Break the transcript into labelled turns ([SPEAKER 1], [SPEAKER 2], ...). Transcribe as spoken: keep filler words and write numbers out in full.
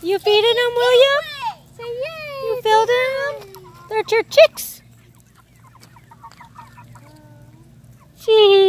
[SPEAKER 1] You feeding them, will you?
[SPEAKER 2] Say yay!
[SPEAKER 1] You feeding them? They're your chicks. Gee.